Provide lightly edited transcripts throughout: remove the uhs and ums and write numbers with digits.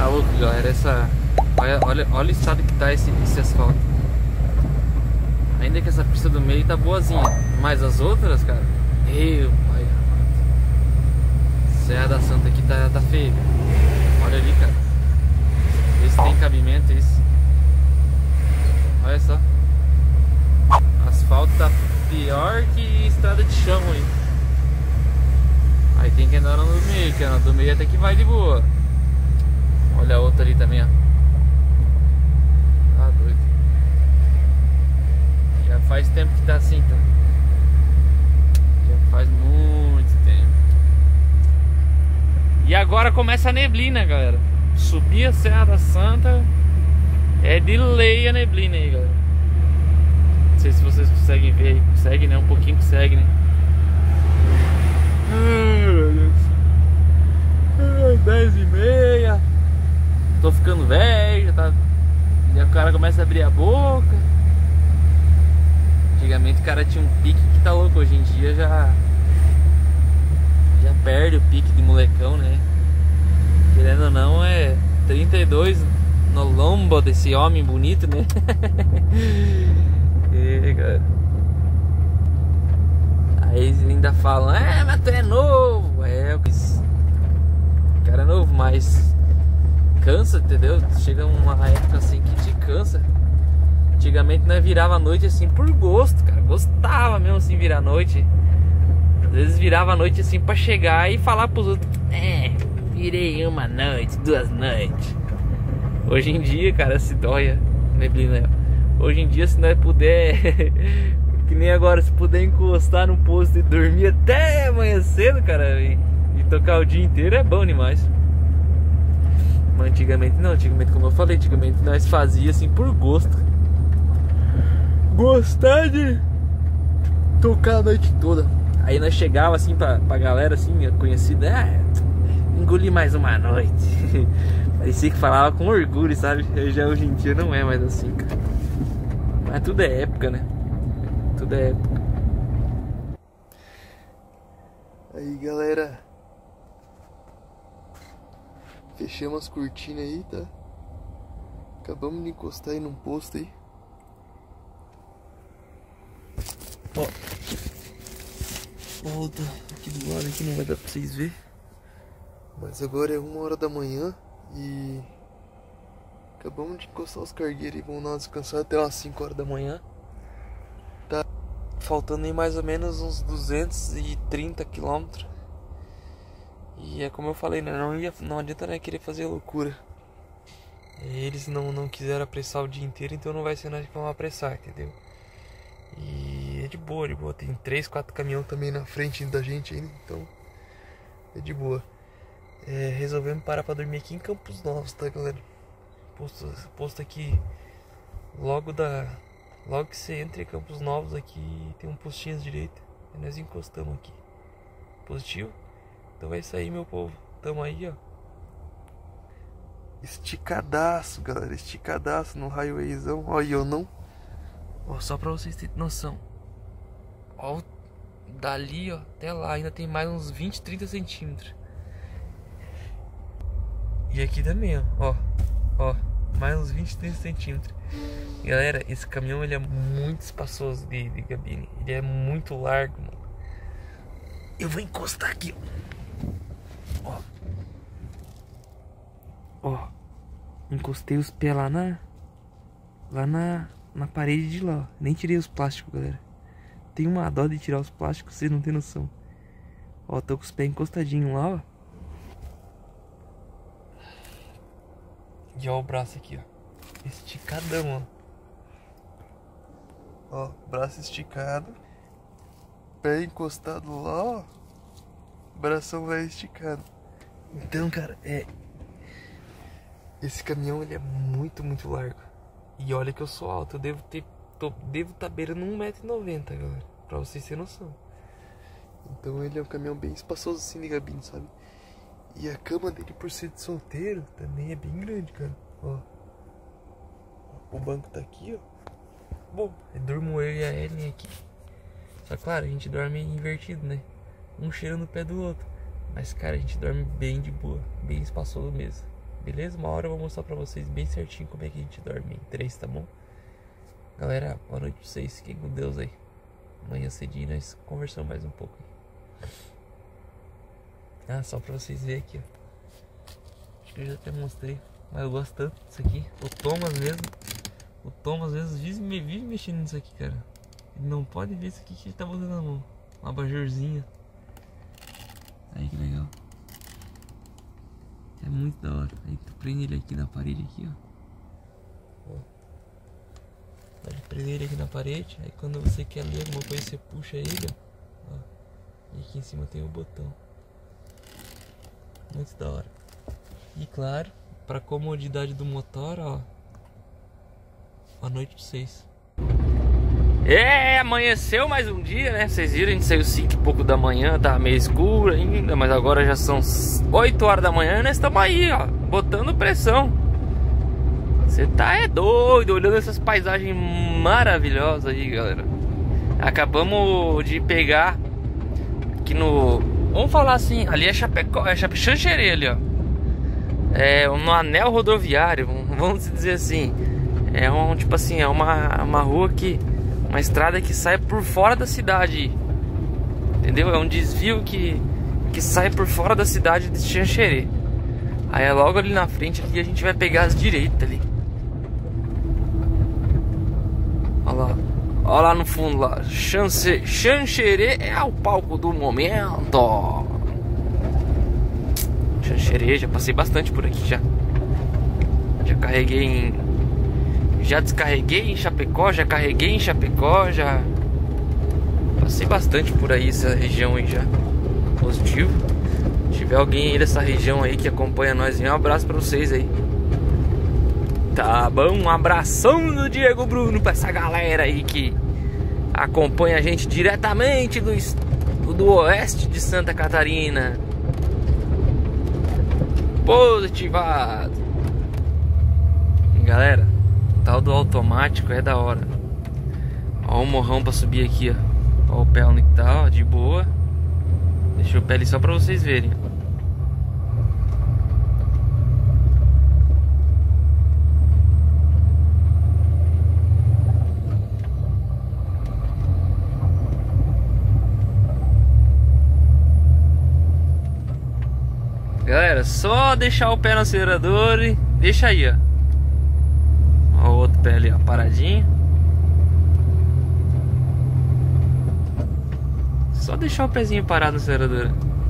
Tá louco, galera, olha o estado que tá esse asfalto. Ainda que essa pista do meio tá boazinha, mas as outras, cara, meu pai, Serra da Santa aqui tá feio. Olha ali, cara. Vê se tem cabimento isso. Olha só. Asfalto tá pior que estrada de chão aí. Aí tem que andar no meio, que do meio até que vai de boa. Olha a outra ali também, ó. Tá doido. Já faz tempo que tá assim, tá? Já faz muito tempo. E agora começa a neblina, galera. Subir a Serra da Santa é de lei a neblina aí, galera. Não sei se vocês conseguem ver aí. Consegue, né? Um pouquinho consegue, né? Ai, meu Deus. 10h30. Tô ficando velho, já tá. E o cara começa a abrir a boca. Antigamente o cara tinha um pique que tá louco. Hoje em dia já perde o pique de molecão, né? Querendo ou não, é 32 no lombo desse homem bonito, né? E, cara. Aí eles ainda falam, mas tu é novo. O cara é novo, mas cansa, entendeu? Chega uma época assim que te cansa. Antigamente nós virava a noite assim por gosto, cara. Gostava mesmo assim virar a noite. Às vezes virava a noite assim pra chegar e falar pros outros, virei uma noite, 2 noites. Hoje em dia, cara, se dói neblina. Hoje em dia, se nós puder que nem agora, se puder encostar no posto e dormir até amanhã cedo, cara, e tocar o dia inteiro, é bom demais. Mas antigamente não, antigamente, como eu falei, antigamente nós fazia assim por gosto. Gostar de tocar a noite toda. Aí nós chegava assim pra galera assim, conhecida, engoli mais uma noite. Parecia que falava com orgulho, sabe? Já hoje em dia não é mais assim, cara. Mas tudo é época, né? Tudo é época. Aí, galera, fechamos as cortinas aí, tá? Acabamos de encostar aí num posto aí. Ó, volta aqui do lado, aqui não vai dar pra vocês verem. Mas agora é 1h da manhã e acabamos de encostar os cargueiros e vamos dar uma descansada até umas 5h da manhã. Tá faltando aí mais ou menos uns 230 km. E é como eu falei, né? Não adianta, né, querer fazer loucura. Eles não quiseram apressar o dia inteiro, então não vai ser nós que vamos apressar, entendeu? E é de boa, de boa. Tem 3, 4 caminhões também na frente da gente ainda, então é de boa. Resolvemos parar pra dormir aqui em Campos Novos, tá, galera? Posto aqui logo que você entra em Campos Novos aqui, tem um postinho à direita. E nós encostamos aqui. Positivo? Então é isso aí, meu povo. Tamo aí, ó. Esticadaço, galera. Esticadaço no highwayzão. Ó, e eu não. Ó, só pra vocês terem noção. Ó, dali, ó, até lá ainda tem mais uns 20, 30 centímetros. E aqui também, ó, mais uns 20, 30 centímetros. Galera, esse caminhão ele é muito espaçoso de cabine. Ele é muito largo, mano. Eu vou encostar aqui, ó. Encostei os pés lá na parede de lá, ó. Nem tirei os plásticos, galera. Tem uma dó de tirar os plásticos, vocês não tem noção. Ó, tô com os pés encostadinhos lá, ó. E ó o braço aqui, ó. Esticadão, ó. Ó, braço esticado. Pé encostado lá, ó. Bração vai esticado. Então, cara, esse caminhão, ele é muito, muito largo. E olha que eu sou alto. Eu devo tá beirando 1,90 m, galera. Pra vocês terem noção. Então ele é um caminhão bem espaçoso assim de cabine, sabe? E a cama dele, por ser de solteiro, também é bem grande, cara. Ó. O banco tá aqui, ó. Bom, durmo eu e a Ellen aqui. Só claro, a gente dorme invertido, né? Um cheirando o pé do outro. Mas, cara, a gente dorme bem de boa. Bem espaçoso mesmo. Beleza? Uma hora eu vou mostrar pra vocês bem certinho como é que a gente dorme em 3, tá bom? Galera, boa noite pra vocês. Fiquem com Deus aí. Amanhã cedinho nós conversamos mais um pouco. Ah, só pra vocês verem aqui, ó. Acho que eu já até mostrei, mas eu gosto tanto disso aqui. O Thomas mesmo vive mexendo nisso aqui, cara. Ele não pode ver isso aqui que ele tá botando na mão. Um abajurzinho. Aí que legal. É muito da hora. Aí tu prende ele aqui na parede aqui, ó. Pode prender ele aqui na parede. Aí quando você quer ler alguma coisa, você puxa ele, ó. E aqui em cima tem o botão. Muito da hora. E claro, para comodidade do motor, ó. Boa noite pra vocês. Amanheceu mais um dia, né? Vocês viram, a gente saiu 5 e pouco da manhã, tava meio escuro ainda, mas agora já são 8 horas da manhã e nós estamos aí, ó, botando pressão. Você tá doido, olhando essas paisagens maravilhosas aí, galera. Acabamos de pegar aqui no... Vamos falar assim, ali é Chapecó, é Xanxerê ali, ó. É no anel rodoviário, vamos dizer assim. É tipo assim, é uma rua que... Uma estrada que sai por fora da cidade. Entendeu? É um desvio que sai por fora da cidade de Xanxerê. Aí é logo ali na frente aqui a gente vai pegar as direitas ali. Olha lá. Olha lá no fundo lá. Xanxerê é o palco do momento. Xanxerê, já passei bastante por aqui já. Já carreguei em... Já descarreguei em Chapecó, já carreguei em Chapecó, já passei bastante por aí essa região aí já. Positivo. Se tiver alguém aí dessa região aí que acompanha nós, um abraço pra vocês aí. Tá bom, um abração do Diego Bruno pra essa galera aí que acompanha a gente diretamente do oeste de Santa Catarina. Positivado. Galera, tal do automático é da hora. Ó o morrão pra subir aqui, ó. Ó o pé onde tá, ó, de boa. Deixa o pé ali só pra vocês verem. Galera, só deixar o pé no acelerador e deixa aí, ó. Ó o outro pé ali, ó, paradinho. Só deixar o pezinho parado no acelerador.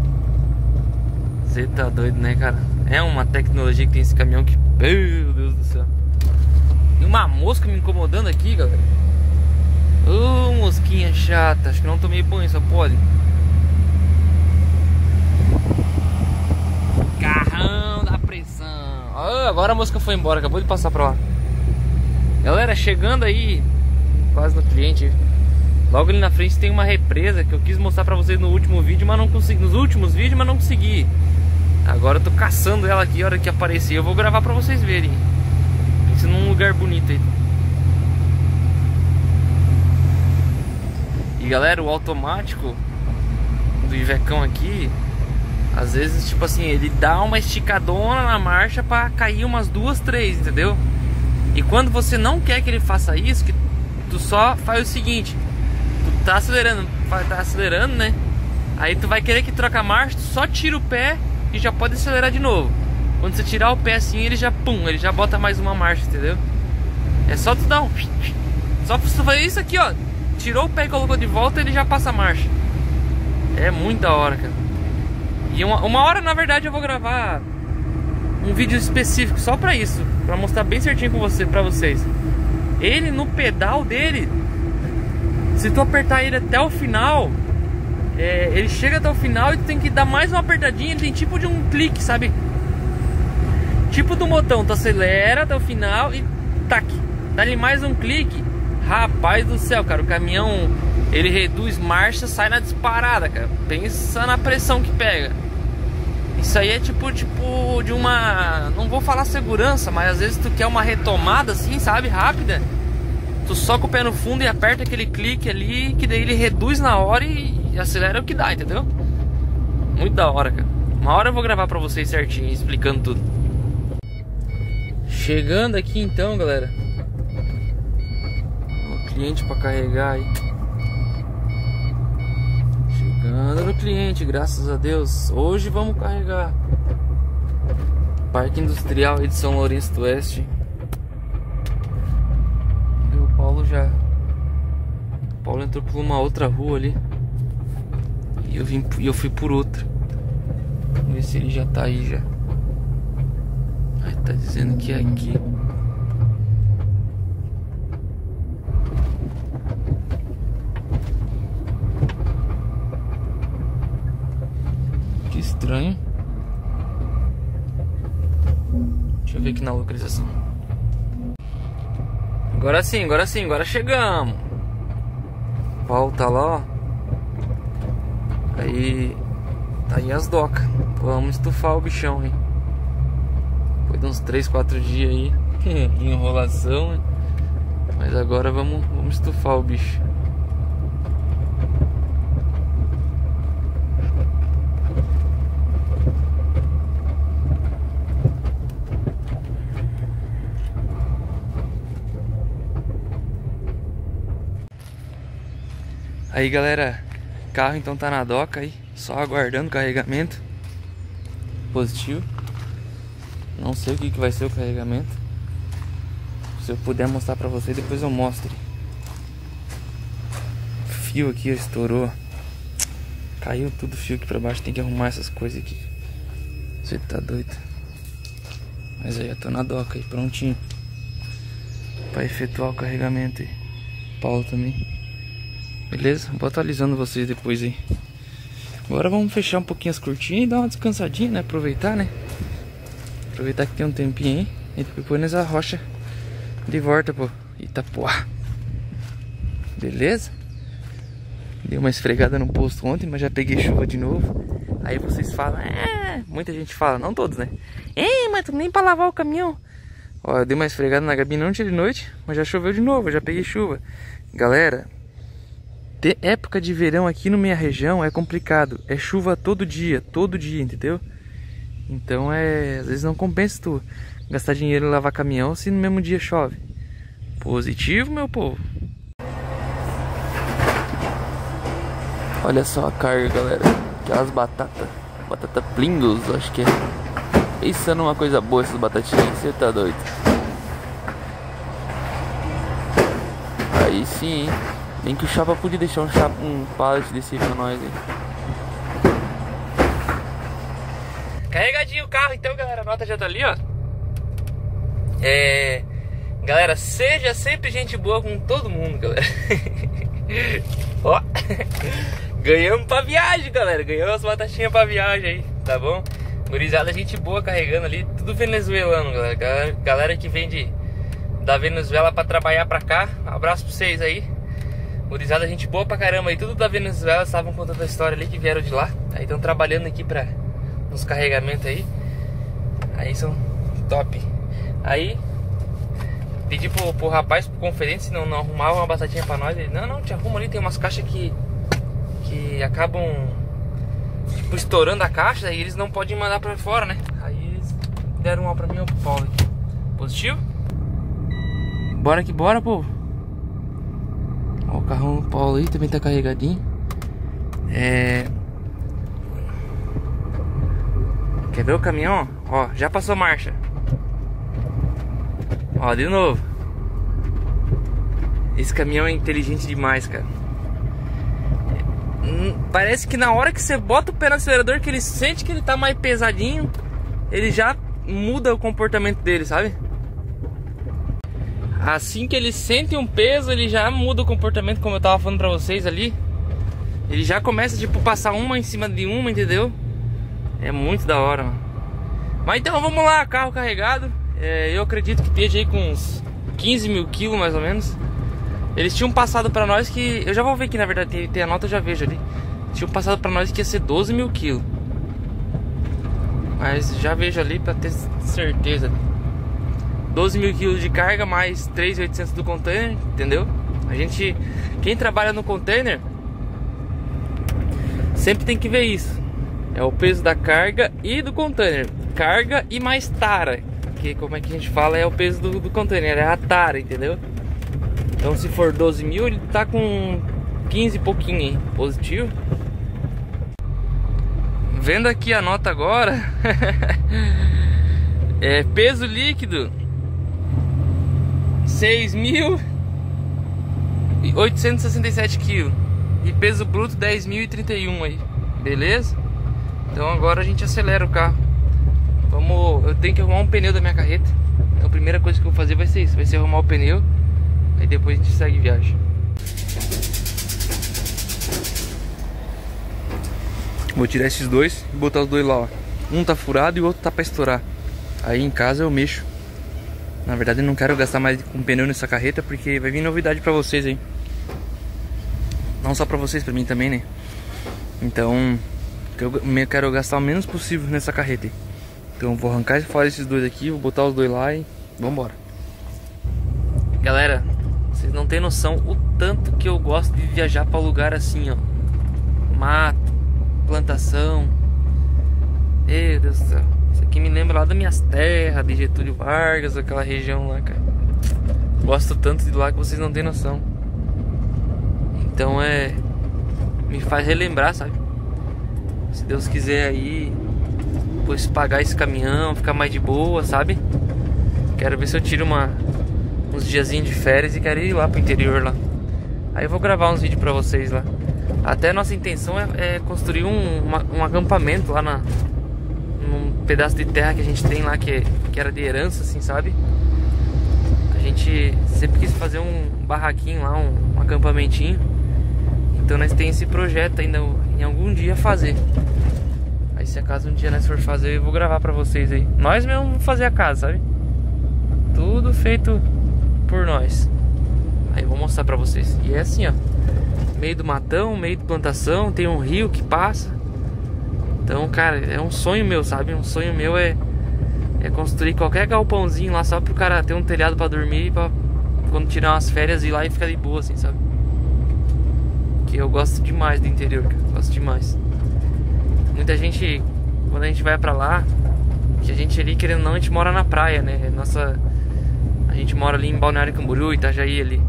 Você tá doido, né, cara? É uma tecnologia que tem esse caminhão que... Meu Deus do céu. Tem uma mosca me incomodando aqui, galera. Ô, mosquinha chata. Acho que não tomei banho, só pode. Carrão da pressão. Oh, agora a mosca foi embora, acabou de passar pra lá. Galera, chegando aí quase no cliente. Logo ali na frente tem uma represa que eu quis mostrar pra vocês no último vídeo, mas não consegui. Nos últimos vídeos, mas não consegui. Agora eu tô caçando ela aqui, a hora que aparecer eu vou gravar pra vocês verem. Pensa num lugar bonito aí. E galera, o automático do Ivecão aqui, às vezes, tipo assim, ele dá uma esticadona na marcha pra cair umas 2, 3, entendeu? E quando você não quer que ele faça isso, que tu só faz o seguinte: tu tá acelerando, né? Aí tu vai querer que troque a marcha, tu só tira o pé e já pode acelerar de novo. Quando você tirar o pé assim, ele já ele já bota mais uma marcha, entendeu? É só tu dar um... Só pra você fazer isso aqui, ó. Tirou o pé e colocou de volta, ele já passa a marcha. É muito da hora, cara. E uma hora, na verdade, eu vou gravar um vídeo específico só pra isso, pra mostrar bem certinho pra vocês. Ele no pedal dele, se tu apertar ele até o final, ele chega até o final e tu tem que dar mais uma apertadinha. Ele tem tipo de um clique, sabe? Tipo do botão, tu acelera até o final e tac, dá-lhe mais um clique. Rapaz do céu, cara, o caminhão, ele reduz marcha, sai na disparada, cara. Pensa na pressão que pega. Isso aí é tipo de uma... Não vou falar segurança, mas às vezes tu quer uma retomada assim, sabe, rápida. Tu soca o pé no fundo e aperta aquele clique ali, que daí ele reduz na hora e acelera o que dá, entendeu? Muito da hora, cara. Uma hora eu vou gravar pra vocês certinho, explicando tudo. Chegando aqui então, galera. Um cliente para carregar aí. Chegando no cliente, graças a Deus. Hoje vamos carregar. Parque Industrial aí de São Lourenço do Oeste. E o Paulo entrou por uma outra rua ali. E eu fui por outra. Vamos ver se ele já tá aí já. Aí tá dizendo que é aqui. Que estranho. Deixa eu ver aqui na localização. Agora sim, agora chegamos. O Paulo tá lá, ó. Aí tá aí as docas. Vamos estufar o bichão, hein? Depois de uns 3, 4 dias aí de enrolação, hein? Mas agora vamos estufar o bicho. Aí, galera, o carro então tá na doca aí, só aguardando o carregamento. Positivo. Não sei o que vai ser o carregamento. Se eu puder mostrar pra vocês, depois eu mostro. O fio aqui estourou. Caiu tudo o fio aqui pra baixo. Tem que arrumar essas coisas aqui. Você tá doido. Mas aí eu tô na doca aí, prontinho pra efetuar o carregamento aí. Paulo também. Beleza? Vou atualizando vocês depois aí. Agora vamos fechar um pouquinho as cortinas e dar uma descansadinha, né? Aproveitar, né? Aproveitar que tem um tempinho aí. E depois nós arrocha de volta, pô. Itapoá. Beleza? Dei uma esfregada no posto ontem, mas já peguei chuva de novo. Aí vocês falam, muita gente fala, não todos, né? Mas tu nem pra lavar o caminhão. Ó, eu dei uma esfregada na Gabi não de noite, mas já choveu de novo, já peguei chuva. Galera, ter época de verão aqui na minha região é complicado. É chuva todo dia, entendeu? Então às vezes não compensa tu gastar dinheiro em lavar caminhão se no mesmo dia chove. Positivo, meu povo. Olha só a carga, galera. Aquelas batatas. Batata Pringles, acho que é. Pensando numa coisa boa essas batatinhas, você tá doido. Aí sim, hein? Nem que o Chapa podia deixar um pallet desse pra nós aí. Carregadinho o carro então, galera. A nota já tá ali, ó. Galera, seja sempre gente boa com todo mundo, galera. Ó. Ganhamos pra viagem, galera. Ganhamos as batatinhas pra viagem aí, tá bom? Gurizada, gente boa carregando ali. Tudo venezuelano, galera. Galera que vem da Venezuela pra trabalhar pra cá. Um abraço pra vocês aí. Gurizada, gente boa pra caramba aí. Tudo da Venezuela, estavam contando a história ali que vieram de lá. Aí estão trabalhando aqui nos carregamentos aí. Aí são top. Aí pedi pro rapaz, pro conferente, se não arrumava uma batatinha pra nós. Ele, não, te arruma ali, tem umas caixas que acabam tipo estourando a caixa e eles não podem mandar pra fora, né? Aí eles deram uma pra mim, pro Paulo aqui. Positivo? Bora que bora, povo. Ó, o carrão do Paulo aí também tá carregadinho. Quer ver o caminhão? Ó, já passou marcha. Ó, de novo. Esse caminhão é inteligente demais, cara. Parece que na hora que você bota o pé no acelerador, que ele sente que ele tá mais pesadinho, ele já muda o comportamento dele, sabe? Assim que ele sente um peso, ele já muda o comportamento, como eu tava falando pra vocês ali. Ele já começa, tipo, passar uma em cima de uma, entendeu? É muito da hora, mano. Mas então, vamos lá, carro carregado. Eu acredito que esteja aí com uns 15 mil quilos, mais ou menos. Eles tinham passado pra nós que... Eu já vou ver aqui, na verdade, tem a nota, eu já vejo ali. Tinham passado pra nós que ia ser 12 mil quilos. Mas já vejo ali pra ter certeza. 12 mil quilos de carga mais 3.800 do container, entendeu? A gente... Quem trabalha no container sempre tem que ver isso. É o peso da carga e do container. Carga e mais tara, que, como é que a gente fala, é o peso do container, é a tara, entendeu? Então se for 12 mil, ele tá com 15 e pouquinho aí, positivo. Vendo aqui a nota agora, é peso líquido 6.867 kg e peso bruto 10.031 aí, beleza? Então agora a gente acelera o carro. Eu tenho que arrumar um pneu da minha carreta. Então a primeira coisa que eu vou fazer vai ser isso, vai ser arrumar o pneu. Aí depois a gente segue viagem. Vou tirar esses dois e botar os dois lá, ó. Um tá furado e o outro tá pra estourar. Aí em casa eu mexo. Na verdade eu não quero gastar mais com pneu nessa carreta, porque vai vir novidade pra vocês aí. Não só pra vocês, pra mim também, né? Então eu quero gastar o menos possível nessa carreta aí. Então eu vou arrancar fora esses dois aqui, vou botar os dois lá e vambora. Galera, vocês não tem noção o tanto que eu gosto de viajar pra lugar assim, ó. Mato, plantação. Meu Deus do céu. Isso aqui me lembra lá das minhas terras, de Getúlio Vargas, aquela região lá, cara. Gosto tanto de lá que vocês não tem noção. Então me faz relembrar, sabe? Se Deus quiser aí, depois pagar esse caminhão, ficar mais de boa, sabe? Quero ver se eu tiro uns diazinhos de férias e quero ir lá pro interior lá. Aí eu vou gravar uns vídeos pra vocês lá. Até nossa intenção é construir um acampamento lá num pedaço de terra que a gente tem lá, que era de herança, assim, sabe? A gente sempre quis fazer um barraquinho lá, um acampamentinho. Então nós temos esse projeto ainda em algum dia fazer. Aí se acaso um dia nós for fazer, eu vou gravar pra vocês aí. Nós mesmo vamos fazer a casa, sabe? Tudo feito por nós. Aí eu vou mostrar pra vocês. E é assim, ó, meio do matão, meio de plantação, tem um rio que passa. Então, cara, é um sonho meu, sabe? Um sonho meu é construir qualquer galpãozinho lá, só pro cara ter um telhado pra dormir e pra quando tirar umas férias ir lá e ficar de boa, assim, sabe? Que eu gosto demais do interior, cara. Gosto demais. Muita gente, quando a gente vai pra lá, que a gente ali, querendo ou não, a gente mora na praia, né? A gente mora ali em Balneário Camboriú, Itajaí ali.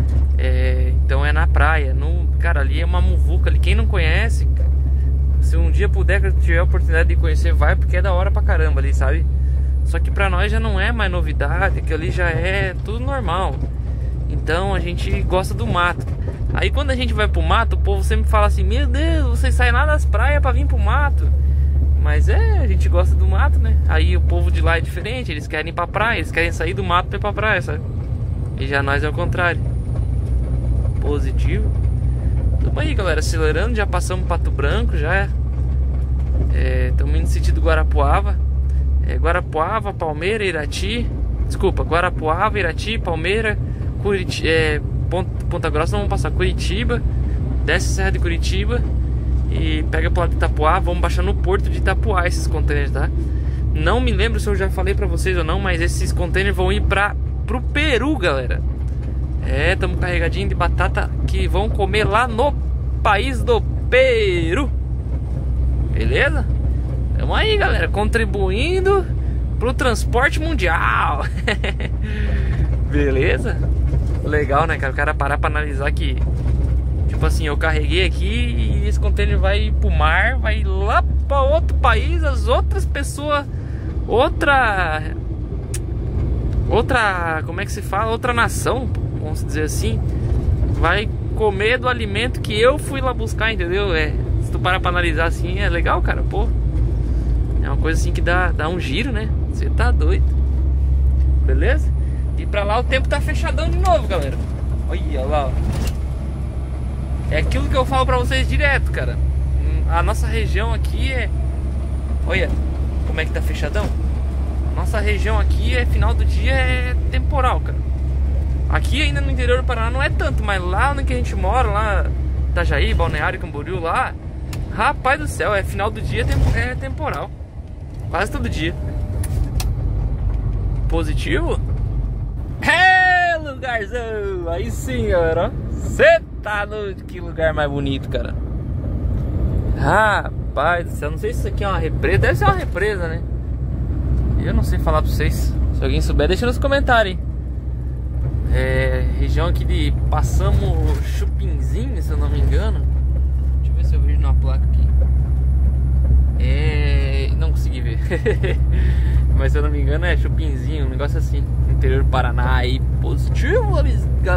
Então é na praia. Cara, ali é uma muvuca ali. Quem não conhece, se um dia puder, tiver a oportunidade de conhecer, vai, porque é da hora pra caramba ali, sabe? Só que pra nós já não é mais novidade, que ali já é tudo normal. Então a gente gosta do mato. Aí quando a gente vai pro mato, o povo sempre fala assim: meu Deus, vocês saem lá das praias pra vir pro mato. Mas a gente gosta do mato, né? Aí o povo de lá é diferente, eles querem ir pra praia, eles querem sair do mato pra ir pra praia, sabe? E já nós é o contrário. Positivo. Tamo aí, galera, acelerando, já passamos Pato Branco, já estamos indo no sentido Guarapuava. Guarapuava, Palmeira, Irati. Desculpa, Guarapuava, Irati, Palmeira, Ponta Grossa, vamos passar Curitiba, desce a Serra de Curitiba e pega pro lado de Itapuá. Vamos baixar no porto de Itapuá esses containers, tá? Não me lembro se eu já falei pra vocês ou não, mas esses containers vão ir pro Peru, galera. Estamos carregadinho de batata que vão comer lá no país do Peru. Beleza? Tamo aí, galera, contribuindo pro transporte mundial. Beleza? Legal, né, cara? O cara parar pra analisar que, tipo assim, eu carreguei aqui e esse container vai pro mar, vai lá pra outro país, as outras pessoas, outra, como é que se fala? Outra nação, vamos dizer assim, vai comer do alimento que eu fui lá buscar, entendeu? Se tu parar pra analisar assim, é legal, cara, pô. É uma coisa assim que dá um giro, né? Você tá doido. Beleza? E pra lá o tempo tá fechadão de novo, galera. Olha lá, ó. É aquilo que eu falo pra vocês direto, cara. A nossa região aqui olha como é que tá fechadão. Nossa região aqui final do dia é temporal, cara. Aqui ainda no interior do Paraná não é tanto, mas lá onde que a gente mora, lá Itajaí, Balneário Camboriú, lá, rapaz do céu, final do dia é temporal. Quase todo dia. Positivo? Lugarzão! Aí sim, galera. Cê tá no... Que lugar mais bonito, cara. Rapaz do céu, não sei se isso aqui é uma represa. Deve ser uma represa, né? Eu não sei falar pra vocês. Se alguém souber, deixa nos comentários. Região aqui de Passamos Chupinzinho, se eu não me engano. Deixa eu ver se eu vejo na placa aqui. Não consegui ver. Mas se eu não me engano é Chupinzinho, um negócio assim. Interior do Paraná aí, positivo,